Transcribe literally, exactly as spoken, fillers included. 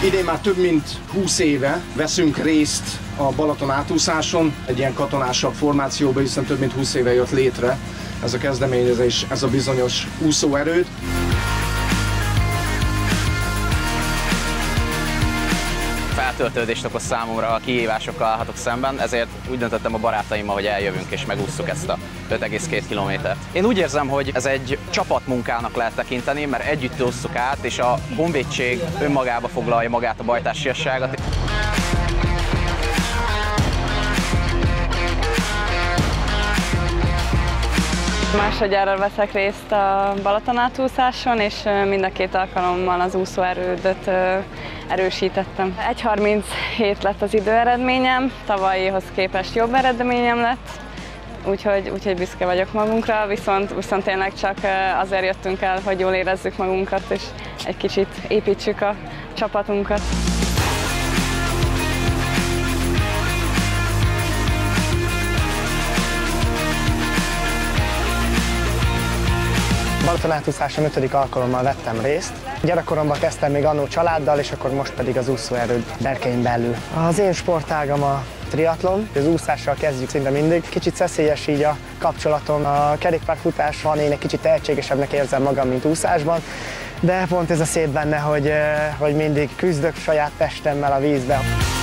Idén már több mint húsz éve veszünk részt a Balaton átúszáson, egy ilyen katonásabb formációban, hiszen több mint húsz éve jött létre ez a kezdeményezés, ez a bizonyos úszóerőd. Feltöltődést okoz számomra, a kihívásokkal állhatok szemben, ezért úgy döntöttem a barátaimmal, hogy eljövünk és megússzuk ezt a öt egész két kilométert. Én úgy érzem, hogy ez egy csapatmunkának lehet tekinteni, mert együtt ússzuk át, és a honvédség önmagába foglalja magát a bajtársiasságot. Másodjára veszek részt a Balaton átúszáson, és mind a két alkalommal az úszóerődöt erősítettem. egy harminchét lett az időeredményem, tavalyihoz képest jobb eredményem lett, úgyhogy, úgyhogy büszke vagyok magunkra, viszont, viszont tényleg csak azért jöttünk el, hogy jól érezzük magunkat, és egy kicsit építsük a csapatunkat. Balaton átúszáson ötödik alkalommal vettem részt. Gyerekkoromban kezdtem még annó családdal, és akkor most pedig az úszóerőd berkein belül. Az én sportágam a triatlon, az úszással kezdjük szinte mindig. Kicsit szeszélyes így a kapcsolatom. A kerékpárfutásban én egy kicsit tehetségesebbnek érzem magam, mint úszásban, de pont ez a szép benne, hogy, hogy mindig küzdök saját testemmel a vízbe.